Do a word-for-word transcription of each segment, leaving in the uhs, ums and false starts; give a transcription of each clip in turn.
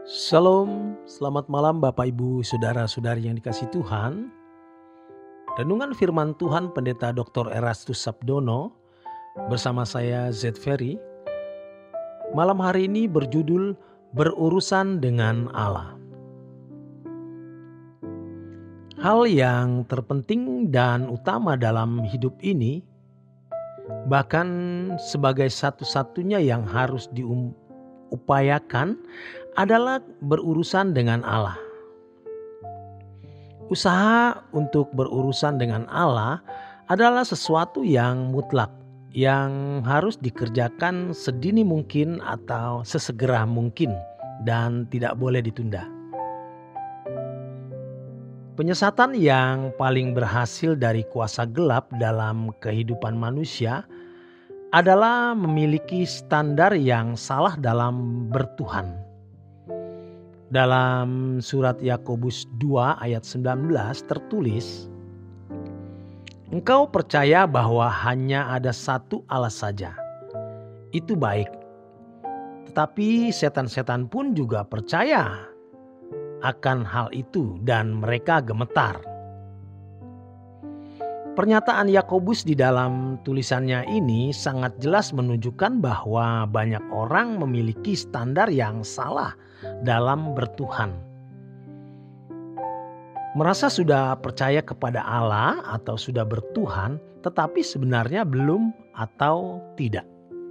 Shalom, selamat malam Bapak Ibu Saudara-saudari yang dikasihi Tuhan. Renungan firman Tuhan Pendeta doktor Erastus Sabdono bersama saya Z Ferry. Malam hari ini berjudul Berurusan dengan Allah. Hal yang terpenting dan utama dalam hidup ini, bahkan sebagai satu-satunya yang harus diupayakan adalah berurusan dengan Allah. Usaha untuk berurusan dengan Allah adalah sesuatu yang mutlak, yang harus dikerjakan sedini mungkin atau sesegera mungkin dan tidak boleh ditunda. Penyesatan yang paling berhasil dari kuasa gelap dalam kehidupan manusia adalah memiliki standar yang salah dalam bertuhan. Dalam surat Yakobus dua ayat sembilan belas tertulis, "Engkau percaya bahwa hanya ada satu Allah saja. Itu baik. Tetapi setan-setan pun juga percaya akan hal itu dan mereka gemetar." Pernyataan Yakobus di dalam tulisannya ini sangat jelas menunjukkan bahwa banyak orang memiliki standar yang salah dalam bertuhan. Merasa sudah percaya kepada Allah atau sudah bertuhan, tetapi sebenarnya belum atau tidak.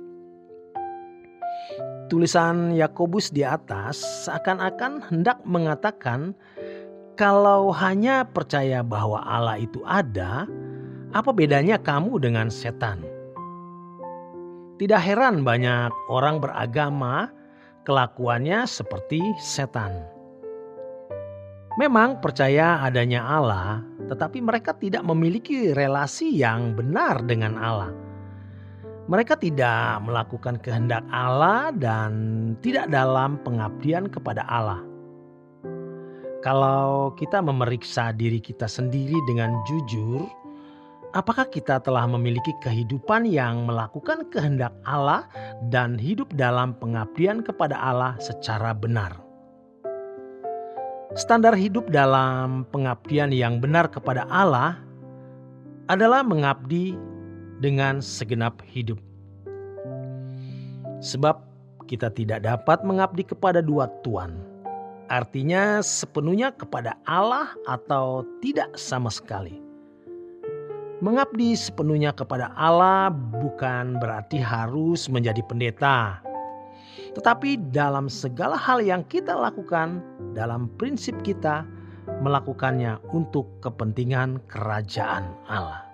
Tulisan Yakobus di atas seakan-akan hendak mengatakan kalau hanya percaya bahwa Allah itu ada, apa bedanya kamu dengan setan? Tidak heran banyak orang beragama kelakuannya seperti setan. Memang percaya adanya Allah, tetapi mereka tidak memiliki relasi yang benar dengan Allah. Mereka tidak melakukan kehendak Allah dan tidak dalam pengabdian kepada Allah. Kalau kita memeriksa diri kita sendiri dengan jujur, apakah kita telah memiliki kehidupan yang melakukan kehendak Allah dan hidup dalam pengabdian kepada Allah secara benar? Standar hidup dalam pengabdian yang benar kepada Allah adalah mengabdi dengan segenap hidup. Sebab kita tidak dapat mengabdi kepada dua tuan. Artinya sepenuhnya kepada Allah atau tidak sama sekali. Mengabdi sepenuhnya kepada Allah bukan berarti harus menjadi pendeta. Tetapi dalam segala hal yang kita lakukan, dalam prinsip kita melakukannya untuk kepentingan kerajaan Allah.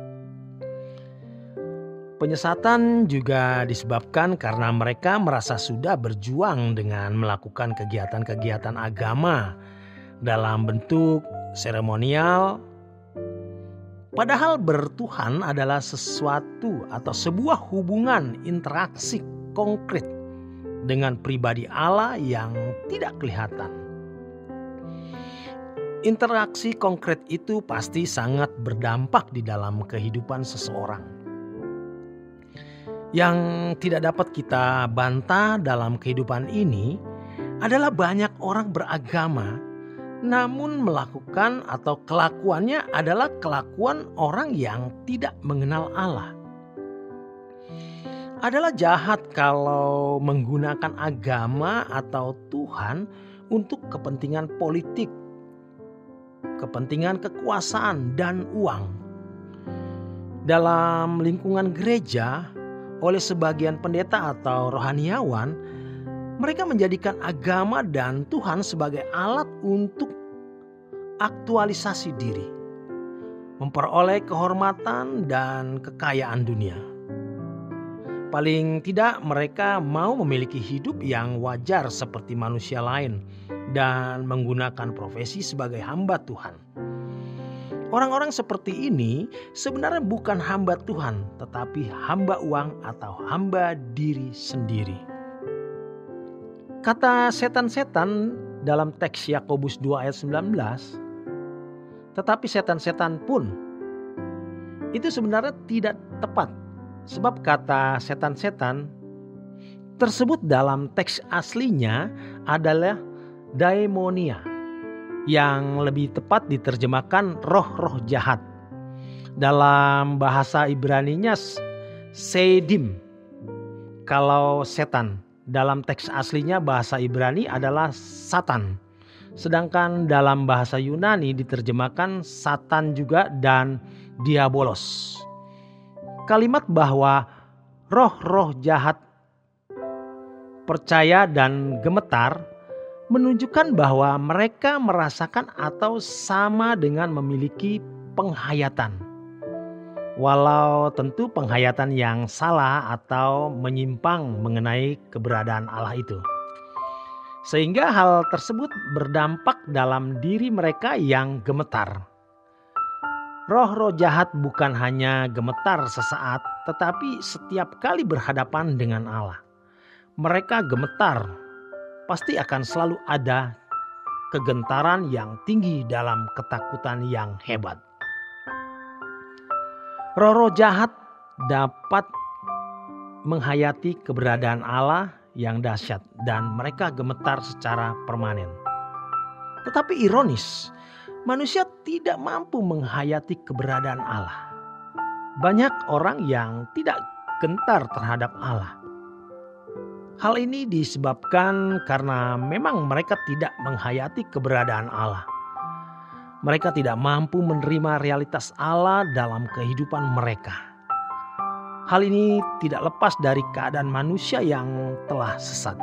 Penyesatan juga disebabkan karena mereka merasa sudah berjuang dengan melakukan kegiatan-kegiatan agama dalam bentuk seremonial. Padahal bertuhan adalah sesuatu atau sebuah hubungan interaksi konkret dengan pribadi Allah yang tidak kelihatan. Interaksi konkret itu pasti sangat berdampak di dalam kehidupan seseorang. Yang tidak dapat kita bantah dalam kehidupan ini adalah banyak orang beragama namun melakukan atau kelakuannya adalah kelakuan orang yang tidak mengenal Allah. Adalah jahat kalau menggunakan agama atau Tuhan untuk kepentingan politik, kepentingan kekuasaan dan uang. Dalam lingkungan gereja, oleh sebagian pendeta atau rohaniawan, mereka menjadikan agama dan Tuhan sebagai alat untuk aktualisasi diri, memperoleh kehormatan dan kekayaan dunia. Paling tidak mereka mau memiliki hidup yang wajar seperti manusia lain dan menggunakan profesi sebagai hamba Tuhan. Orang-orang seperti ini sebenarnya bukan hamba Tuhan, tetapi hamba uang atau hamba diri sendiri. Kata setan-setan dalam teks Yakobus dua ayat sembilan belas, tetapi setan-setan pun, itu sebenarnya tidak tepat. Sebab kata setan-setan tersebut dalam teks aslinya adalah daimonia, yang lebih tepat diterjemahkan roh-roh jahat. Dalam bahasa Ibraninya sedim. Kalau setan, dalam teks aslinya bahasa Ibrani adalah Satan. Sedangkan dalam bahasa Yunani diterjemahkan Satan juga dan diabolos. Kalimat bahwa roh-roh jahat percaya dan gemetar menunjukkan bahwa mereka merasakan atau sama dengan memiliki penghayatan. Walau tentu penghayatan yang salah atau menyimpang mengenai keberadaan Allah itu. Sehingga hal tersebut berdampak dalam diri mereka yang gemetar. Roh-roh jahat bukan hanya gemetar sesaat, tetapi setiap kali berhadapan dengan Allah. Mereka gemetar, pasti akan selalu ada kegentaran yang tinggi dalam ketakutan yang hebat. Roh-roh jahat dapat menghayati keberadaan Allah yang dahsyat dan mereka gemetar secara permanen. Tetapi ironis, manusia tidak mampu menghayati keberadaan Allah. Banyak orang yang tidak gentar terhadap Allah. Hal ini disebabkan karena memang mereka tidak menghayati keberadaan Allah. Mereka tidak mampu menerima realitas Allah dalam kehidupan mereka. Hal ini tidak lepas dari keadaan manusia yang telah sesat.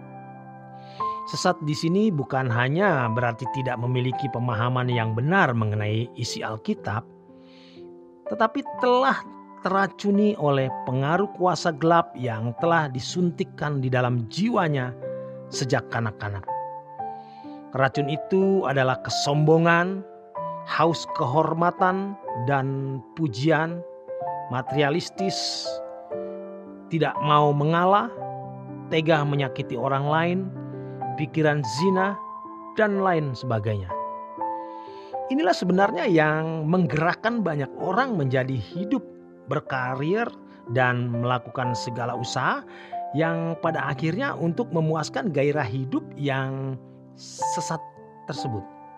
Sesat di sini bukan hanya berarti tidak memiliki pemahaman yang benar mengenai isi Alkitab, tetapi telah teracuni oleh pengaruh kuasa gelap yang telah disuntikkan di dalam jiwanya sejak kanak-kanak. Racun itu adalah kesombongan, haus kehormatan dan pujian, materialistis, tidak mau mengalah, tega menyakiti orang lain, pikiran zina, dan lain sebagainya. Inilah sebenarnya yang menggerakkan banyak orang menjadi hidup, berkarir, dan melakukan segala usaha yang pada akhirnya untuk memuaskan gairah hidup yang sesat tersebut.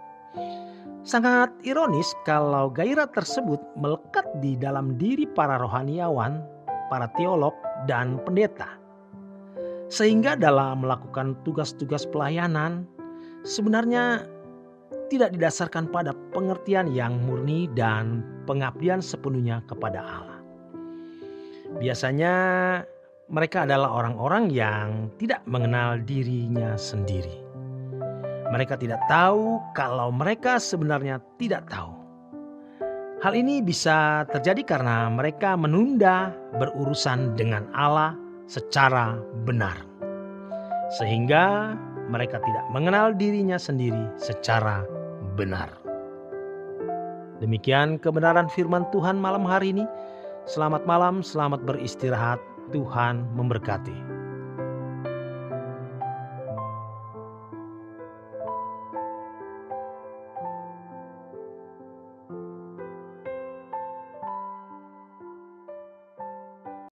Sangat ironis kalau gairah tersebut melekat di dalam diri para rohaniawan, para teolog, dan pendeta. Sehingga dalam melakukan tugas-tugas pelayanan sebenarnya tidak didasarkan pada pengertian yang murni dan pengabdian sepenuhnya kepada Allah. Biasanya mereka adalah orang-orang yang tidak mengenal dirinya sendiri. Mereka tidak tahu kalau mereka sebenarnya tidak tahu. Hal ini bisa terjadi karena mereka menunda berurusan dengan Allah secara benar. Sehingga mereka tidak mengenal dirinya sendiri secara benar. Demikian kebenaran firman Tuhan malam hari ini. Selamat malam, selamat beristirahat. Tuhan memberkati.